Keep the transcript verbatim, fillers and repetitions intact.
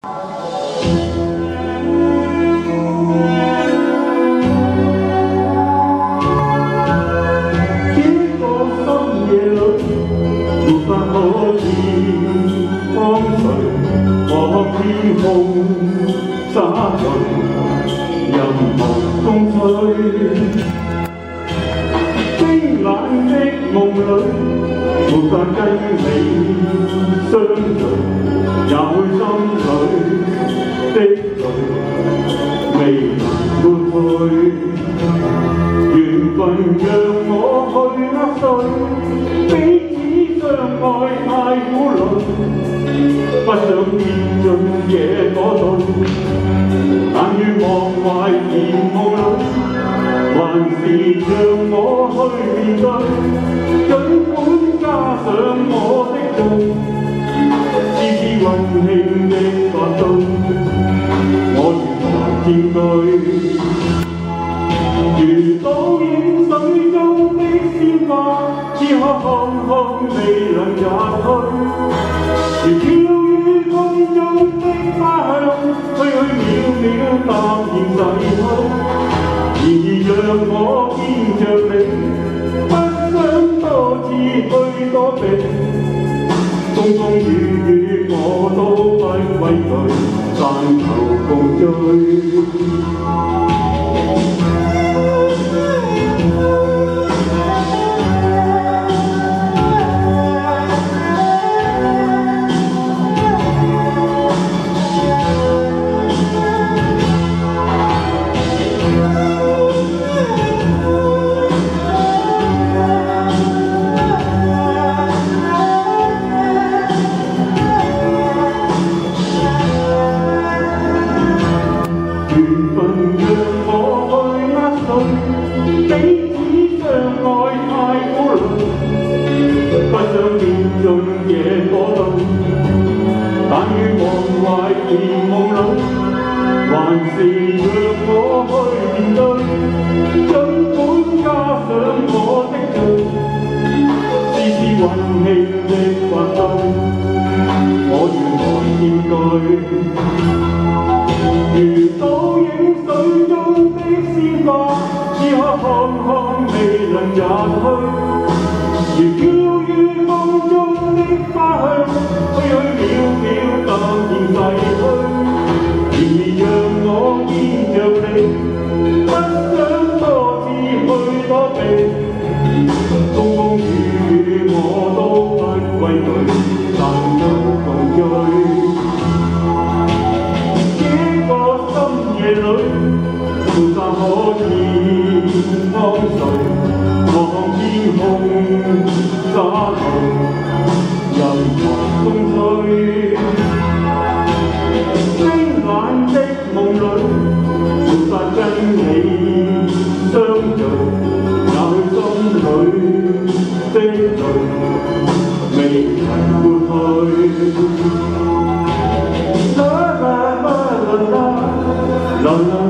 天空灑淚，任寒風吹。冰冷的夢裏，沒法跟你相聚，也會心裏的淚未能抹去。緣分讓我去握碎，彼此相愛太苦累。不想跌進野火裏，但願忘懷甜夢裏，還是讓我去面對。儘管加上我的罪，絲絲溫馨的發堆，我原來佔據。如倒影水中的鮮花，此刻看看未能也退。如飄於風中的花香，去去渺渺淡然逝去。然而讓我見着你，不想多次去躲避。風風雨雨我都不畏懼，但求共聚。彼此相愛太苦累，不想跌進野火裏，但願忘懷甜夢裏，還是讓我去面對。儘管加上我的罪，絲絲溫馨的發堆，我願來佔據。如倒影水中的鮮花，此刻看看未能也退。如飄於風中的花香，去去渺渺淡然逝去。然而讓我見着你，不想多次去躲避。風風雨雨我都不畏懼，但都共聚。夜裏沒法可以安睡，望天空灑淚，任寒風吹。冰冷的夢裏，沒法跟你相聚，也許心裏的淚未曾抹去。啦啦啦啦啦。